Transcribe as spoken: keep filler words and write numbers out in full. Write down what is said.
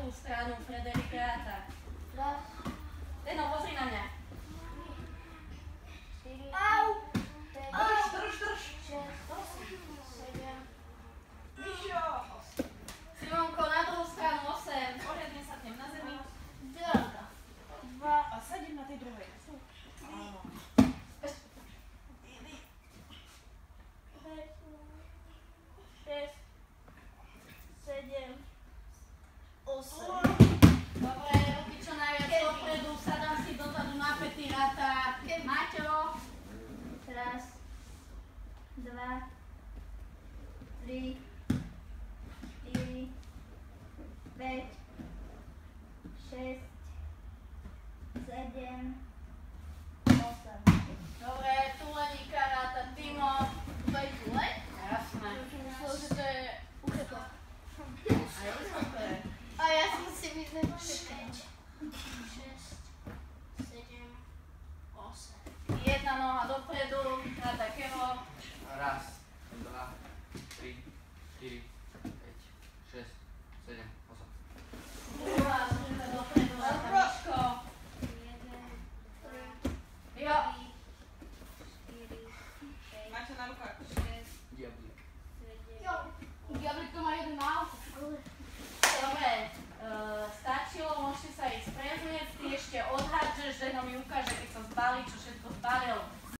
druhú stranu, Frederik ráta. Raz. Deno, pozri na mňa. štyri. Au! päť. Drž, drž, drž. šesť. sedem. Vyššo. Simonko, na druhú stranu, osem. Poriadne sa tnem na zemi. dva. A sedím na tej druhej. Áno. šesť. sedem. osem. Dobre, ruky čo najviac dopredu, sadám si dozadu na päty, ráta. Maťo. Raz. Dva. Tri. štyri. päť. šesť. sedem. osem. Dobre, tuleníka ráta, Timo. To je tule? Jasné. Myslel, že to je ukrepo. A ja som to je. A ja som si myslel, že päť. šesť. sedem. osem. Jedna noha dopredu, ráta Kevo. Raz, dva, tri, štyri, päť, šesť, sedem, osem. Druhá noha dopredu, ráta Miško. jeden. Jo. štyri. päť. Máte na rukách. šesť. Diablík. sedem. Diablik to má jeden na auto. Dobre, uh, stačilo, môžete sa ísť prezliecť, ty ešte odhádžeš, Ženo mi ukáže, keď sa zbalí, čo všetko zbalil.